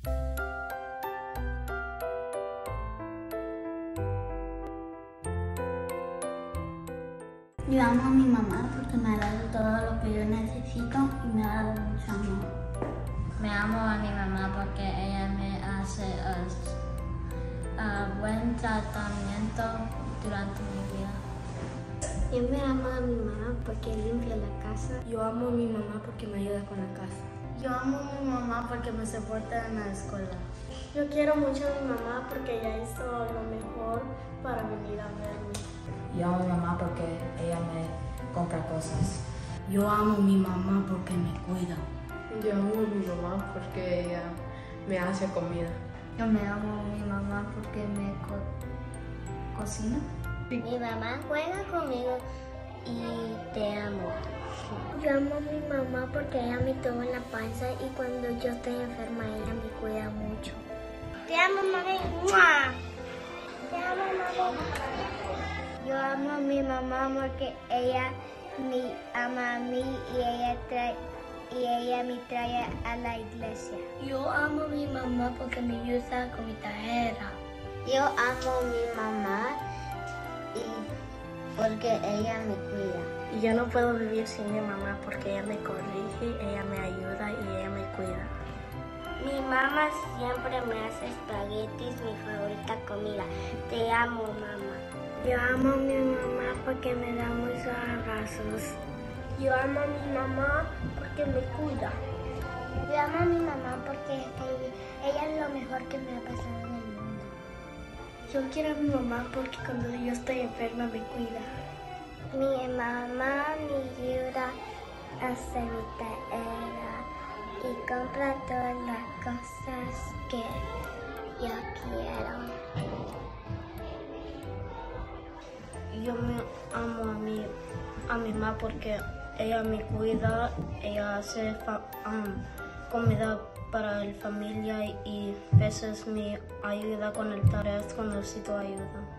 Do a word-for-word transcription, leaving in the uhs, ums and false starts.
Yo amo a mi mamá porque me ha dado todo lo que yo necesito y me ha dado mucho amor. Me amo a mi mamá porque ella me hace uh, uh, buen tratamiento durante mi vida. Yo me amo a mi mamá porque limpia la casa. Yo amo a mi mamá porque me ayuda con la casa. Yo amo a mi mamá porque me soporta en la escuela. Yo quiero mucho a mi mamá porque ella hizo lo mejor para venir a verme. Yo amo a mi mamá porque ella me compra cosas. Yo amo a mi mamá porque me cuida. Yo amo a mi mamá porque ella me hace comida. Yo me amo a mi mamá porque me co cocina. Mi mamá juega conmigo y te amo. Yo amo a mi mamá porque ella me toma en la panza y cuando yo estoy enferma ella me cuida mucho. Te amo, mami. ¡Mua! Te amo, mami. Yo amo a mi mamá porque ella me ama a mí y ella trae y ella me trae a la iglesia. Yo amo a mi mamá porque me ayuda con mi tarea. Yo amo a mi mamá y porque ella me cuida. Y yo no puedo vivir sin mi mamá porque ella me corrige, ella me ayuda y ella me cuida. Mi mamá siempre me hace espaguetis, mi favorita comida. Te amo, mamá. Yo amo a mi mamá porque me da muchos abrazos. Yo amo a mi mamá porque me cuida. Yo amo a mi mamá porque ella, ella es lo mejor que me ha pasado en el mundo. Yo quiero a mi mamá porque cuando yo estoy enferma me cuida. Mi mamá me ayuda a hacer mi tarea y compra todas las cosas que yo quiero. Yo me amo a mi, a mi mamá porque ella me cuida, ella hace fa, um, comida para la familia y a veces me ayuda con el tareas cuando necesito ayuda.